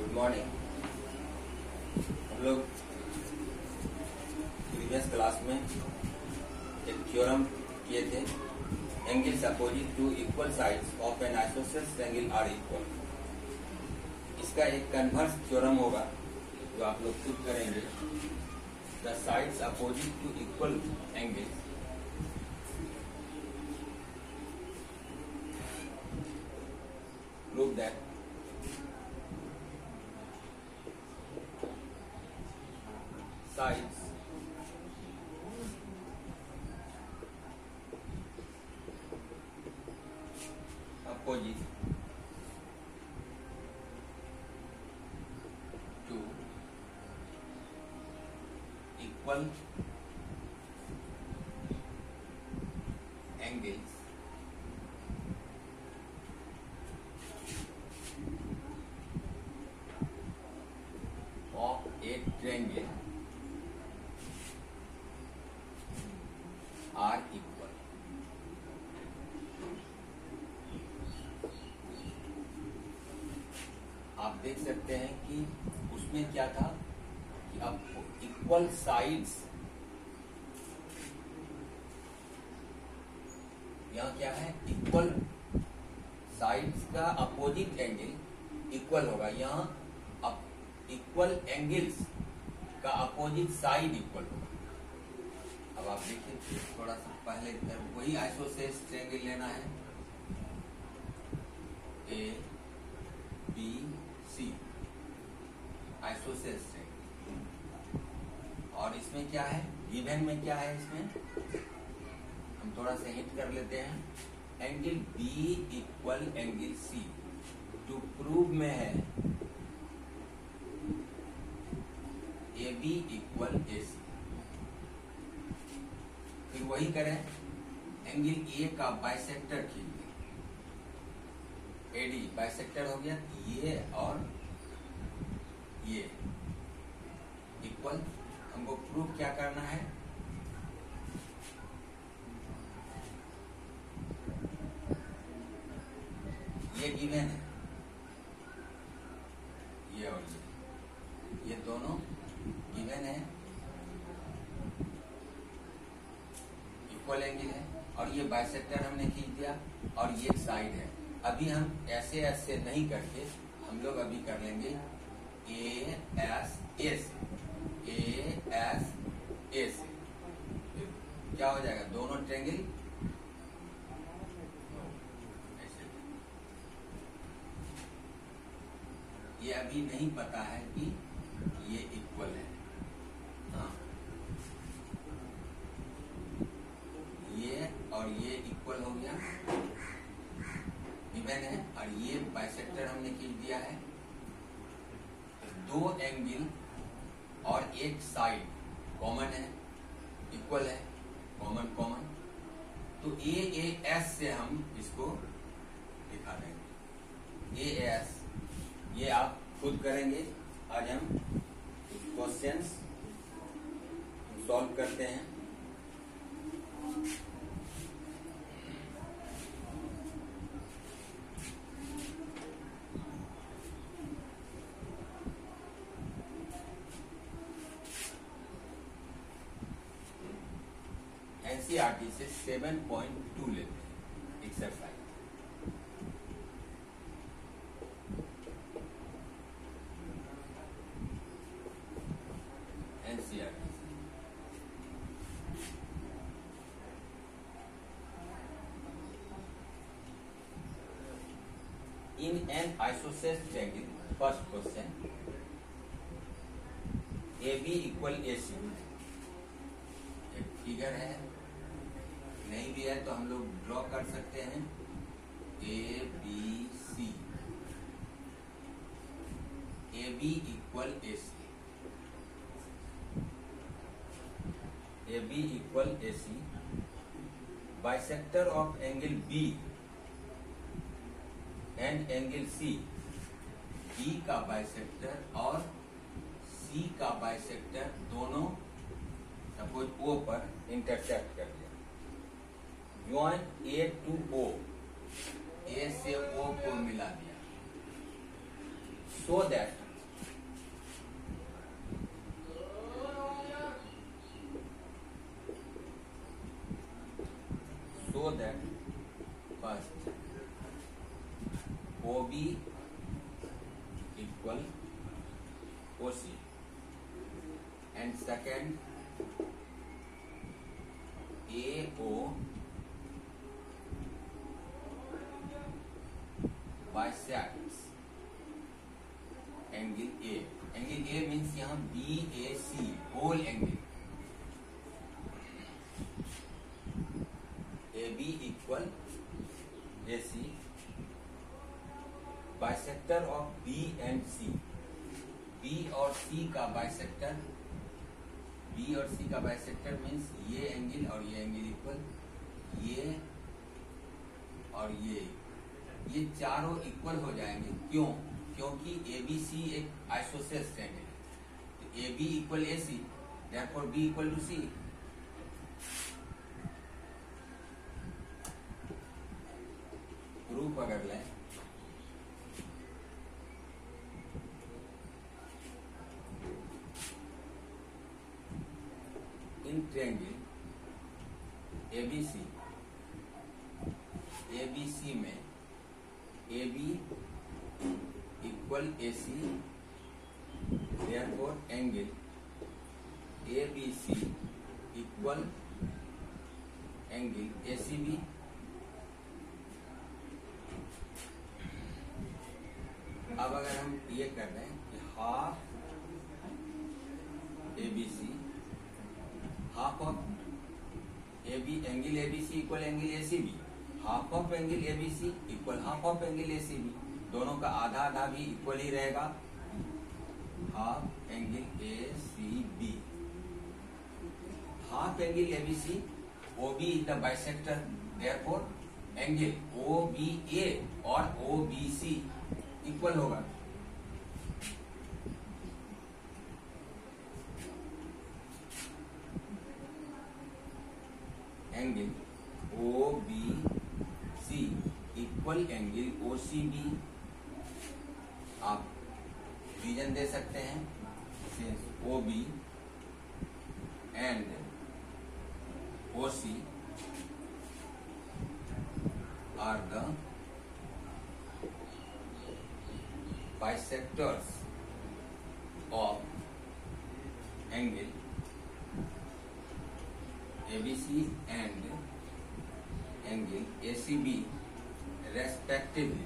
Good morning. हम लोग previous class में एक थ्योरम किए थे, angles opposite to equal sides of an isosceles angle are equal. इसका एक कन्वर्स थ्योरम होगा जो आप लोग खुद करेंगे। The sides opposite to equal angles prove that sides opposite to equal angles of a triangle are equal। आप देख सकते हैं कि उसमें क्या था कि अब इक्वल साइड्स, यहाँ क्या है, इक्वल साइड्स का अपोजिट एंगल इक्वल होगा। यहाँ अब इक्वल एंगल्स का अपोजिट साइड इक्वल होगा। अब आप देखिए थोड़ा सा पहले वही आइसोसेलेस ट्रायंगल लेना है, A B C isosceles triangle. और इसमें क्या है, गिवन में क्या है, इसमें हम थोड़ा सा हिंट कर लेते हैं। Angle B equal angle C, to prove में है ए बी इक्वल ए सी। फिर वही करें, एंगल ए का बाइसेक्टर खींचिए, एडी बाइसेक्टर हो गया, ये और ये इक्वल। हमको प्रूव क्या करना है, ये गिवन है, ये और ये दोनों गिवन है, इक्वल एंगल है, और ये बाइसेक्टर हमने खींच दिया, और ये साइड है। अभी हम ऐसे ऐसे नहीं करके हम लोग अभी कर लेंगे ए एस ए से, ए एस ए से क्या हो जाएगा, दोनों ट्रायंगल ये अभी नहीं पता है कि ये इक्वल है। हाँ, ये और ये इक्वल हो गया, गिवन है, और ये बाइसेक्टर हमने खींच दिया है। दो एंगल और एक साइड कॉमन है, इक्वल है, कॉमन कॉमन, तो ए एस से हम इसको दिखा देंगे। ए एस ये आप खुद करेंगे। आज हम कुछ क्वेश्चंस सॉल्व करते हैं। एनसीईआरटी से 7.2 लेते हैं exercise. In an isosceles triangle, first question, AB equal AC। एक फिगर है, नहीं भी है तो हम लोग ड्रॉ कर सकते हैं। A B C, A B equal A C, A B equal A C. Bisector of angle B and angle C, B का बाइसेक्टर और सी का बाइसेक्टर दोनों सपोज ओ पर इंटरसेक्ट कर दिया। ज्वाइन ए टू ओ, ए से ओ को मिला दिया, so that second AO bisects angle A. Angle A means यहाँ BAC whole angle. AB equal AC. Bisector of B and C. B और C का बाइसेक्टर, B और C का बाइसेक्टर मीन्स ये एंगल और ये एंगल इक्वल, ये और ये चारों इक्वल हो जाएंगे. क्यों? क्योंकि ABC एक आइसोसेलेस ट्रायंगल है. तो AB equal AC, therefore B equal to C. Proof अगर लें, इन ट्रायंगल ABC में AB equal AC, therefore angle ABC equal angle ACB. अब अगर हम ये कर रहे हैं कि half ABC, half of AB angle ABC equal angle ACB, half of angle ABC equal half of angle ACB. दोनों का आधा आधा भी इक्वल ही रहेगा. Half angle ACB, half angle ABC, OB is the bisector, therefore angle OBA और OBC equal होगा. Angle OBC equal angle OCB. आप रीजन दे सकते हैं, since OB and OC are the bisectors of angle ABC and angle ACB respectively.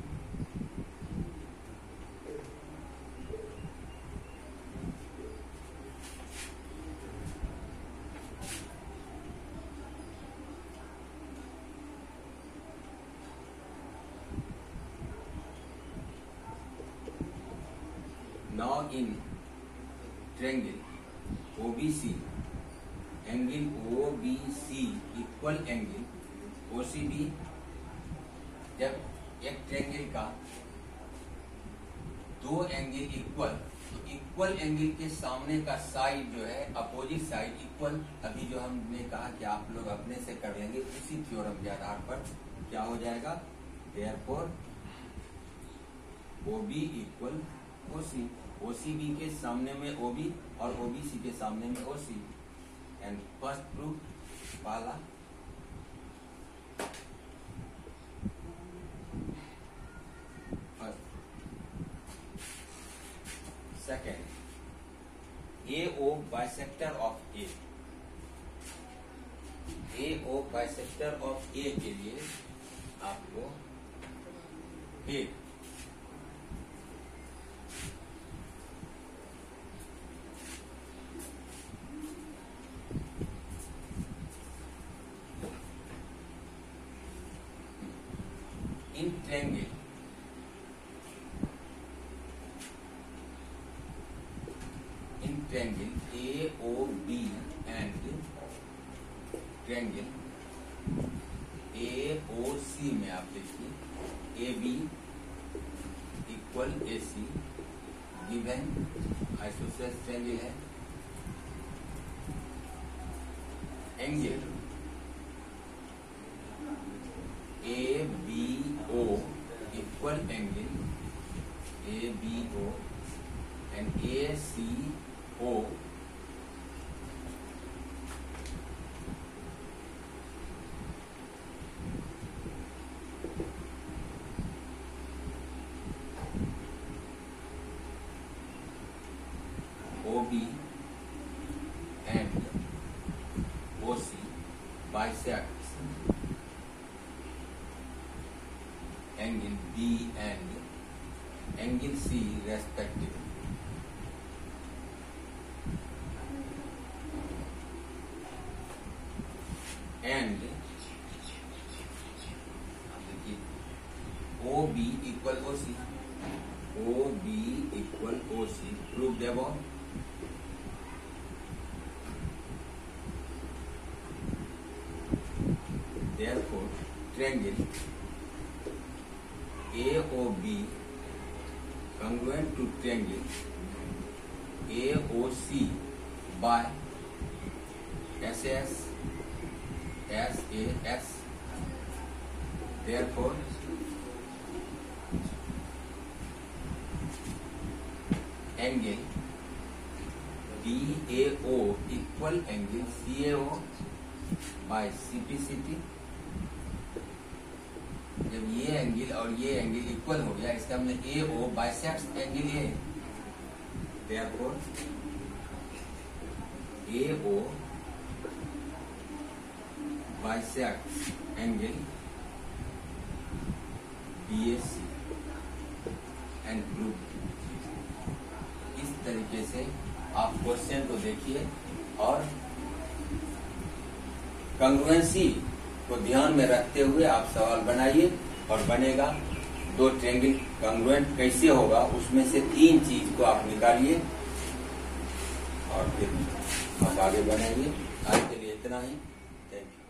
Now in triangle OBC, angle OBC equal angle OCB. जब एक triangle का दो angle equal, तो equal angle के सामने का साइड जो है अपोजिट साइड इक्वल. अभी जो हमने कहा कि आप लोग अपने से कर लेंगे, उसी थ्योरम के आधार पर क्या हो जाएगा, therefore OB equal OC. OCB के सामने में OB और OBC के सामने में OC. एंड फर्स्ट प्रूफ वाला first. Second, AO bisector of A. AO bisector of A के लिए आपको एक in triangle AOB and triangle AOC में आप देखिए AB equal AC given isosceles triangle है. Angle ABO equal angle ABO and ACO OB angle C respective. And O B equal O C, O B equal O C proved above. Therefore, triangle AOB congruent to triangle AOC by SAS SAS. Therefore, angle DAO equal angle CAO by CPCT। जब ये angle और ये angle equal हो गया, इसका हमने A O bisects angle A, therefore A O bisects angle BAC and prove. इस तरीके से आप क्वेश्चन को देखिए और कंग्रुएंसी को ध्यान में रखते हुए आप सवाल बनाइए और बनेगा। दो ट्रायंगल कंग्रुएंट कैसे होगा उसमें से 3 चीज को आप निकालिए और फिर आप आगे बढ़ेंगे। आज के लिए इतना ही। Thank you.